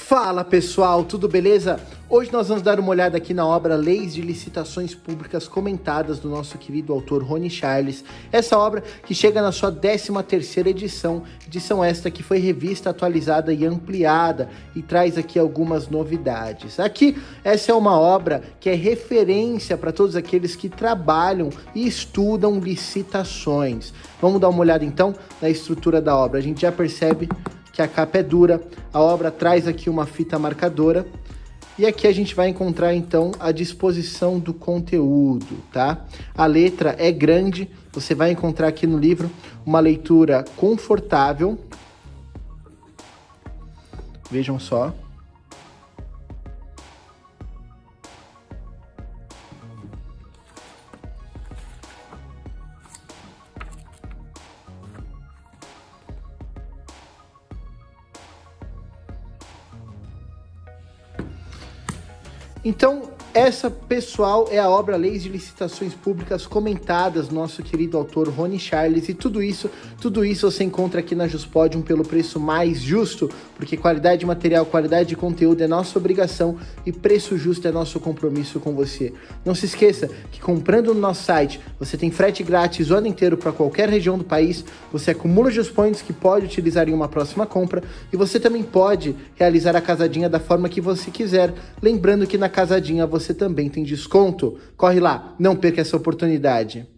Fala pessoal, tudo beleza? Hoje nós vamos dar uma olhada aqui na obra Leis de Licitações Públicas Comentadas do nosso querido autor Rony Charles. Essa obra que chega na sua 13ª edição esta que foi revista, atualizada e ampliada e traz aqui algumas novidades. Aqui, essa é uma obra que é referência para todos aqueles que trabalham e estudam licitações. Vamos dar uma olhada então na estrutura da obra. A gente já percebe que a capa é dura, a obra traz aqui uma fita marcadora e aqui a gente vai encontrar então a disposição do conteúdo, tá? A letra é grande, você vai encontrar aqui no livro uma leitura confortável. Vejam só. Então, essa, pessoal, é a obra Leis de Licitações Públicas Comentadas, nosso querido autor Rony Charles, e tudo isso você encontra aqui na Juspodium pelo preço mais justo, porque qualidade de material, qualidade de conteúdo é nossa obrigação e preço justo é nosso compromisso com você. Não se esqueça que comprando no nosso site, você tem frete grátis o ano inteiro para qualquer região do país, você acumula Juspoints que pode utilizar em uma próxima compra e você também pode realizar a casadinha da forma que você quiser, lembrando que na casadinha você também tem desconto. Corre lá, não perca essa oportunidade.